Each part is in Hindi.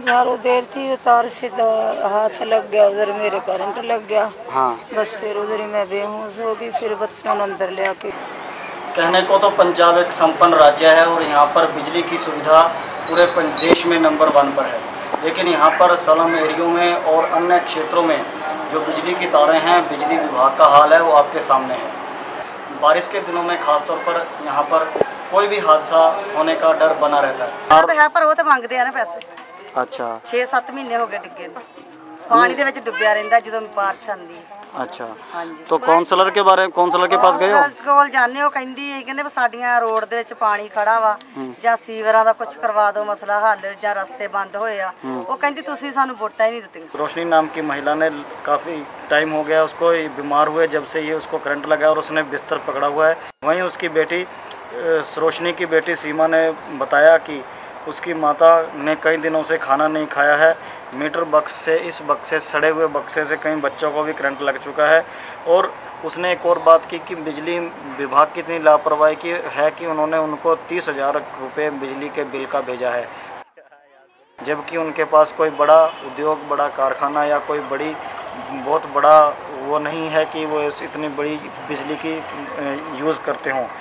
यारो देर थी, तार से तो हाथ लग गया, उधर मेरे करंट लग गया। हाँ। बस फिर उधर ही मैं बेहोश हो गई, फिर बच्चों ने अंदर ले आके। कहने को तो पंजाब एक संपन्न राज्य है और यहाँ पर बिजली की सुविधा पूरे देश में नंबर 1 पर है, लेकिन यहाँ पर स्लम एरियो में और अन्य क्षेत्रों में जो बिजली की तारें हैं, बिजली विभाग का हाल है वो आपके सामने है। बारिश के दिनों में खासतौर पर यहाँ पर कोई भी हादसा होने का डर बना रहता है। यहाँ पर वो तो मांगते हैं ना पैसे। अच्छा। 6-7 महीने हो गए डिगे पानी दे विच डुब्बिया रहिंदा जदों बारिश आंदी है। अच्छा। हाँ जी। तो काउंसलर के पास गए हो? कोल जाने हो, कहंदी साडियां रोड दे विच पानी खड़ा वा जां सीवरां दा कुछ करवा दो मसला हल जां रस्ते बंद होए आ। वो कहंदी तुसीं सानू वोटां ही नहीं दित्तियां। रोशनी नाम की महिला ने काफ़ी टाइम हो गया उसको बीमार हुए जब से ये उसको करंट लगा और उसने बिस्तर पकड़ा हुआ है। वहीं उसकी बेटी रोशनी की बेटी सीमा ने बताया कि उसकी माता ने कई दिनों से खाना नहीं खाया है। मीटर बक्स से, इस बक्से सड़े हुए बक्से से कई बच्चों को भी करंट लग चुका है। और उसने एक और बात की कि बिजली विभाग की इतनी लापरवाही की है कि उन्होंने उनको 30,000 रुपये बिजली के बिल का भेजा है, जबकि उनके पास कोई बड़ा उद्योग, बड़ा कारखाना या कोई बहुत बड़ा वो नहीं है कि वो इतनी बड़ी बिजली की यूज़ करते हों।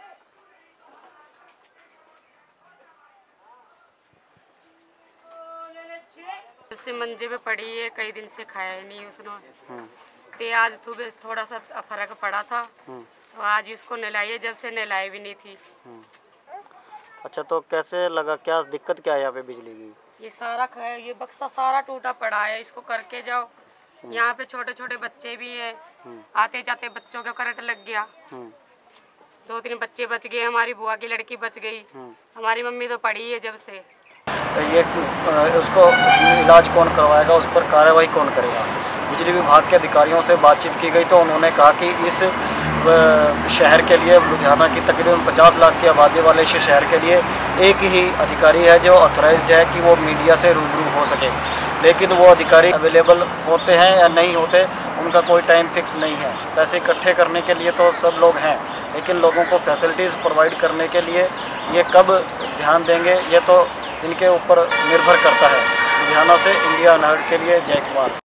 उससे मंजे पे पड़ी है, कई दिन से खाया ही नहीं उसने। ते आज थोड़ा सा फर्क पड़ा था, तो आज इसको नहलाई है, जब से नहलाई भी नहीं थी। अच्छा, तो कैसे लगा, क्या दिक्कत क्या है यहाँ पे बिजली की? ये बक्सा सारा टूटा पड़ा है, इसको करके जाओ। यहाँ पे छोटे छोटे बच्चे भी हैं, आते जाते बच्चों का करंट लग गया। 2-3 बच्चे बच गए, हमारी बुआ की लड़की बच गई, हमारी मम्मी तो पड़ी है जब से। ये उसको इलाज कौन करवाएगा, उस पर कार्रवाई कौन करेगा? बिजली विभाग के अधिकारियों से बातचीत की गई तो उन्होंने कहा कि इस शहर के लिए, लुधियाना की तकरीबन 50 लाख की आबादी वाले इस शहर के लिए एक ही अधिकारी है जो ऑथराइज्ड है कि वो मीडिया से रूबरू हो सके, लेकिन वो अधिकारी अवेलेबल होते हैं या नहीं होते, उनका कोई टाइम फिक्स नहीं है। पैसे इकट्ठे करने के लिए तो सब लोग हैं, लेकिन लोगों को फैसिलिटीज़ प्रोवाइड करने के लिए ये कब ध्यान देंगे, ये तो इनके ऊपर निर्भर करता है। लुधियाना से इंडिया अनहर्ड के लिए जय कुमार।